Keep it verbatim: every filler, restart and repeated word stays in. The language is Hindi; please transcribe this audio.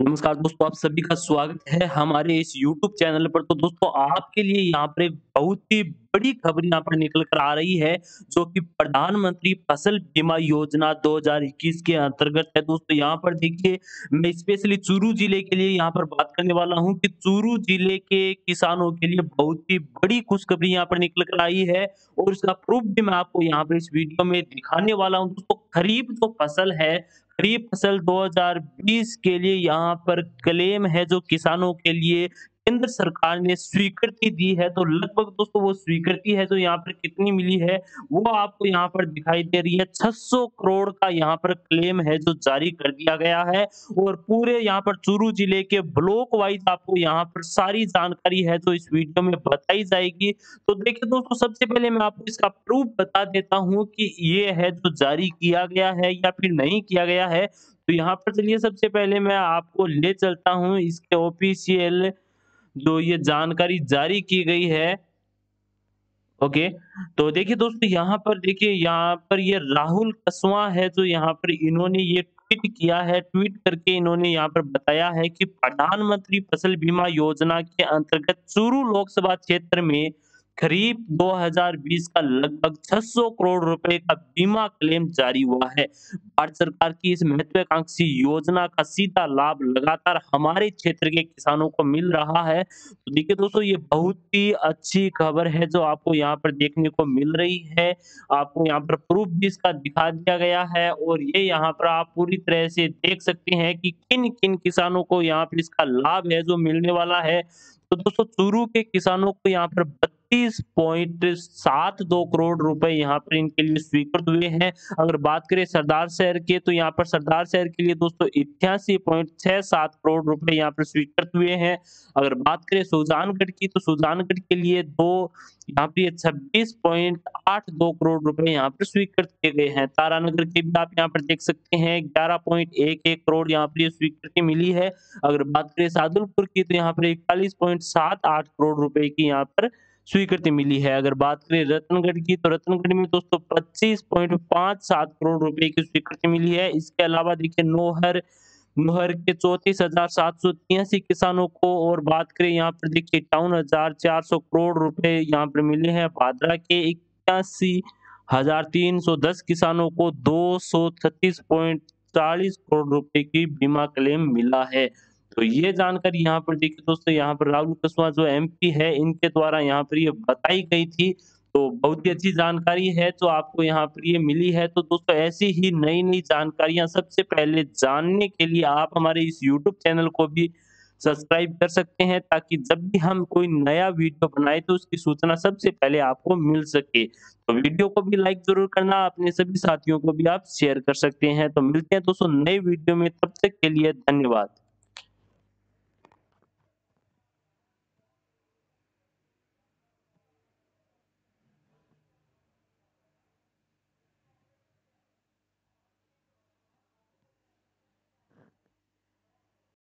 नमस्कार दोस्तों, आप सभी का स्वागत है हमारे इस यूट्यूब चैनल पर। तो दोस्तों आपके लिए यहाँ पर एक बहुत ही बड़ी खबर यहाँ पर निकल कर आ रही है, जो कि प्रधानमंत्री फसल बीमा योजना दो हज़ार इक्कीस के अंतर्गत है। दोस्तों यहाँ पर देखिए, मैं स्पेशली चूरू जिले के लिए यहाँ पर बात करने वाला हूँ कि चूरू जिले के किसानों के लिए बहुत ही बड़ी खुशखबरी यहाँ पर निकल कर आई है और उसका प्रूफ भी मैं आपको यहाँ पर इस वीडियो में दिखाने वाला हूँ। दोस्तों खरीफ जो फसल है, खरीफ फसल दो हज़ार बीस के लिए यहाँ पर क्लेम है जो किसानों के लिए केंद्र सरकार ने स्वीकृति दी है। तो लगभग दोस्तों वो स्वीकृति है जो यहाँ पर कितनी मिली है वो आपको यहाँ पर दिखाई दे रही है। छह सौ करोड़ का यहाँ पर क्लेम है जो जारी कर दिया गया है और पूरे यहाँ पर चूरू जिले के ब्लॉक वाइज आपको यहाँ पर सारी जानकारी है जो इस वीडियो में बताई जाएगी। तो देखिए दोस्तों, सबसे पहले मैं आपको इसका प्रूफ बता देता हूँ कि ये है जो जारी किया गया है या फिर नहीं किया गया है। तो यहाँ पर चलिए सबसे पहले मैं आपको ले चलता हूँ इसके ऑफिशियल जो ये जानकारी जारी की गई है। ओके, तो देखिए दोस्तों यहाँ पर देखिए यहाँ पर ये राहुल कसवां है जो यहाँ पर इन्होंने ये ट्वीट किया है। ट्वीट करके इन्होंने यहाँ पर बताया है कि प्रधानमंत्री फसल बीमा योजना के अंतर्गत चूरू लोकसभा क्षेत्र में खरीफ दो हज़ार बीस का लगभग छह सौ करोड़ रुपए का बीमा क्लेम जारी हुआ है। भारत सरकार की इस महत्वाकांक्षी योजना का सीधा लाभ लगातार हमारे क्षेत्र के किसानों को मिल रहा है। तो देखिए दोस्तों, ये बहुत ही अच्छी खबर है जो आपको यहाँ पर देखने को मिल रही है। आपको यहाँ पर प्रूफ भी इसका दिखा दिया गया है और ये यहाँ पर आप पूरी तरह से देख सकते हैं कि किन-किन किसानों को यहाँ पर इसका लाभ है जो मिलने वाला है। तो दोस्तों चूरू के किसानों को यहाँ पर बत्तीस पॉइंट सात दो करोड़ रुपए यहाँ पर इनके लिए स्वीकृत हुए हैं। अगर बात करें सरदार शहर के, तो यहाँ पर सरदार शहर के लिए दोस्तों इक्यासी पॉइंट छह सात करोड़ रुपए यहाँ पर स्वीकृत हुए हैं। अगर बात करें सुजानगढ़ की, तो सुजानगढ़ के लिए दो यहाँ पे छब्बीस पॉइंट आठ दो करोड़ रुपए यहाँ पर स्वीकृत किए गए हैं। तारानगर के भी आप यहाँ पर देख सकते हैं ग्यारह पॉइंट एक एक करोड़ यहाँ पर ये स्वीकृति मिली है। अगर बात करें सादुलपुर की, तो यहाँ पर इकतालीस पॉइंट सात आठ करोड़ रुपए की यहाँ पर स्वीकृति मिली है। अगर बात करें रतनगढ़ की, तो रतनगढ़ में दोस्तों पच्चीस पॉइंट पाँच सात करोड़ रुपए की स्वीकृति मिली है। इसके अलावा देखिए नौहर नौहर के चौंतीस हजार सात सौ तिरासी किसानों को, और बात करें यहाँ पर देखिए इक्यावन हजार चार सौ करोड़ रुपए यहाँ पर मिले हैं। भादरा के इक्यासी हजार तीन सौ दस किसानों को दो सौ छत्तीस पॉइंट चालीस करोड़ रुपए की बीमा क्लेम मिला है। तो ये जानकारी यहाँ पर देखिए दोस्तों, यहाँ पर राहुल कसवां जो एमपी है इनके द्वारा यहाँ पर ये बताई गई थी। तो बहुत ही अच्छी जानकारी है जो आपको यहाँ पर ये मिली है। तो दोस्तों ऐसी ही नई-नई जानकारियाँ सबसे पहले जानने के लिए आप हमारे इस यूट्यूब चैनल को भी सब्सक्राइब कर सकते हैं, ताकि जब भी हम कोई नया वीडियो बनाए तो उसकी सूचना सबसे पहले आपको मिल सके। तो वीडियो को भी लाइक ज़रूर करना, अपने सभी साथियों को भी आप शेयर कर सकते हैं। तो मिलते हैं दोस्तों नए वीडियो में, तब तक के लिए धन्यवाद।